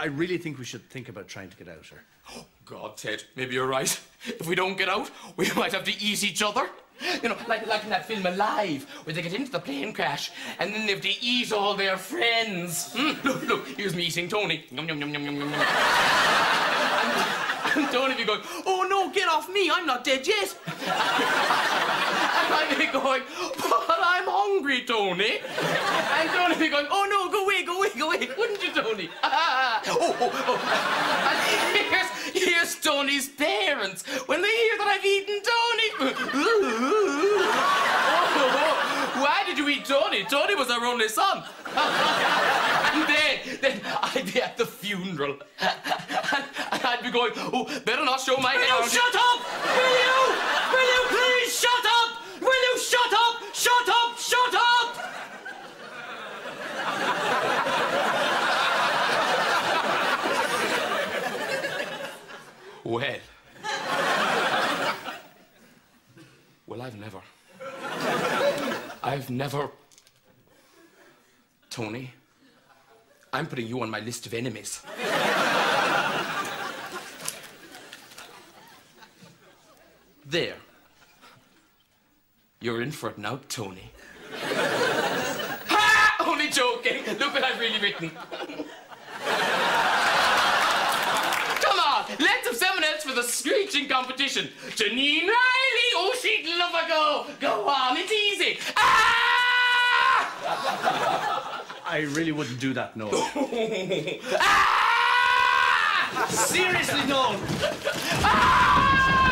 I really think we should think about trying to get out here. Oh, God, Ted, maybe you're right. If we don't get out, we might have to eat each other. You know, like in that film Alive, where they get into the plane crash, and then they have to eat all their friends. Look, here's me eating Tony. Yum, yum, yum, yum, yum, yum. And Tony be going, oh no, get off me, I'm not dead yet. And I'd be going, but I'm hungry, Tony. And Tony be going, oh no, go away, wouldn't you, Tony? And here's Tony's parents. When they hear that I've eaten Tony. Why did you eat Tony? Tony was our only son. And then I'd be at the funeral. And I'd be going, oh, better not show my hair. Shut up! Will you? Will you please shut up? Will you shut up? Shut up! Shut up! Well, I've never... Tony, I'm putting you on my list of enemies. There. You're in for it now, Tony. Ha! Only joking. Look what I've really written. Come on, let's have someone else for the screeching competition. Janine Riley, oh, she'd love a go. Go on, it's easy. Ah! I really wouldn't do that, no. Ah! Seriously, no. Ah!